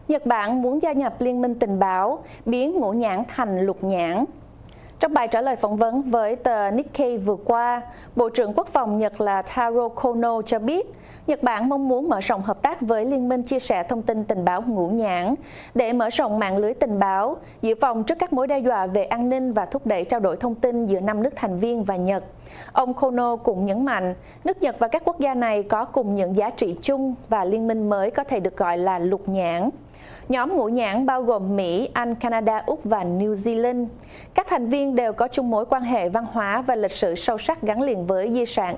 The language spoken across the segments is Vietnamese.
Nhật Bản muốn gia nhập Liên minh tình báo, biến ngũ nhãn thành lục nhãn. Trong bài trả lời phỏng vấn với tờ Nikkei vừa qua, Bộ trưởng Quốc phòng Nhật là Taro Kono cho biết Nhật Bản mong muốn mở rộng hợp tác với Liên minh chia sẻ thông tin tình báo ngũ nhãn để mở rộng mạng lưới tình báo, dự phòng trước các mối đe dọa về an ninh và thúc đẩy trao đổi thông tin giữa 5 nước thành viên và Nhật. Ông Kono cũng nhấn mạnh, nước Nhật và các quốc gia này có cùng những giá trị chung và liên minh mới có thể được gọi là lục nhãn. Nhóm ngũ nhãn bao gồm Mỹ, Anh, Canada, Úc và New Zealand. Các thành viên đều có chung mối quan hệ văn hóa và lịch sử sâu sắc gắn liền với di sản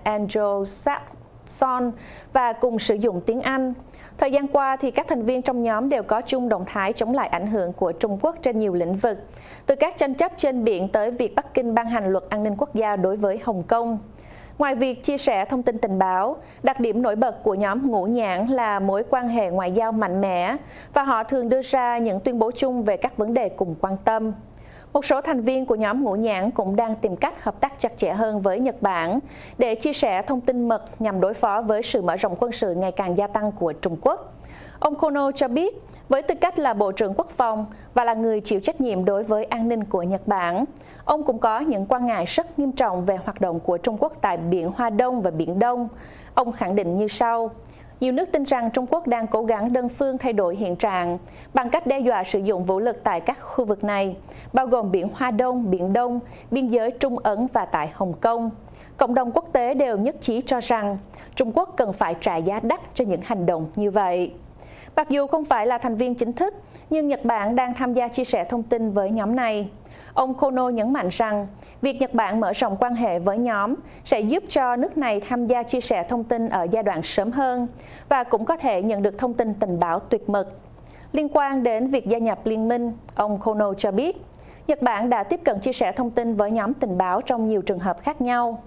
Anglo-Saxon và cùng sử dụng tiếng Anh. Thời gian qua, thì các thành viên trong nhóm đều có chung động thái chống lại ảnh hưởng của Trung Quốc trên nhiều lĩnh vực, từ các tranh chấp trên biển tới việc Bắc Kinh ban hành luật an ninh quốc gia đối với Hồng Kông. Ngoài việc chia sẻ thông tin tình báo, đặc điểm nổi bật của nhóm ngũ nhãn là mối quan hệ ngoại giao mạnh mẽ và họ thường đưa ra những tuyên bố chung về các vấn đề cùng quan tâm. Một số thành viên của nhóm ngũ nhãn cũng đang tìm cách hợp tác chặt chẽ hơn với Nhật Bản để chia sẻ thông tin mật nhằm đối phó với sự mở rộng quân sự ngày càng gia tăng của Trung Quốc. Ông Kono cho biết, với tư cách là Bộ trưởng Quốc phòng và là người chịu trách nhiệm đối với an ninh của Nhật Bản, ông cũng có những quan ngại rất nghiêm trọng về hoạt động của Trung Quốc tại Biển Hoa Đông và Biển Đông. Ông khẳng định như sau: nhiều nước tin rằng Trung Quốc đang cố gắng đơn phương thay đổi hiện trạng bằng cách đe dọa sử dụng vũ lực tại các khu vực này, bao gồm Biển Hoa Đông, Biển Đông, biên giới Trung Ấn và tại Hồng Kông. Cộng đồng quốc tế đều nhất trí cho rằng Trung Quốc cần phải trả giá đắt cho những hành động như vậy. Mặc dù không phải là thành viên chính thức, nhưng Nhật Bản đang tham gia chia sẻ thông tin với nhóm này. Ông Kono nhấn mạnh rằng, việc Nhật Bản mở rộng quan hệ với nhóm sẽ giúp cho nước này tham gia chia sẻ thông tin ở giai đoạn sớm hơn và cũng có thể nhận được thông tin tình báo tuyệt mật. Liên quan đến việc gia nhập liên minh, ông Kono cho biết, Nhật Bản đã tiếp cận chia sẻ thông tin với nhóm tình báo trong nhiều trường hợp khác nhau.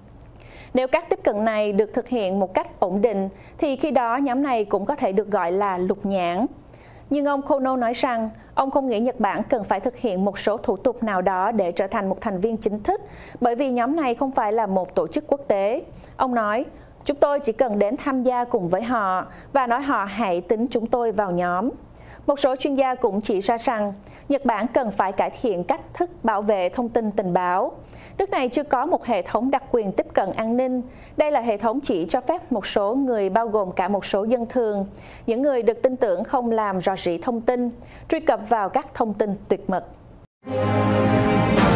Nếu các tiếp cận này được thực hiện một cách ổn định, thì khi đó nhóm này cũng có thể được gọi là lục nhãn. Nhưng ông Kono nói rằng, ông không nghĩ Nhật Bản cần phải thực hiện một số thủ tục nào đó để trở thành một thành viên chính thức, bởi vì nhóm này không phải là một tổ chức quốc tế. Ông nói, chúng tôi chỉ cần đến tham gia cùng với họ và nói họ hãy tính chúng tôi vào nhóm. Một số chuyên gia cũng chỉ ra rằng, Nhật Bản cần phải cải thiện cách thức bảo vệ thông tin tình báo. Nước này chưa có một hệ thống đặc quyền tiếp cận an ninh. Đây là hệ thống chỉ cho phép một số người, bao gồm cả một số dân thường, những người được tin tưởng không làm rò rỉ thông tin, truy cập vào các thông tin tuyệt mật.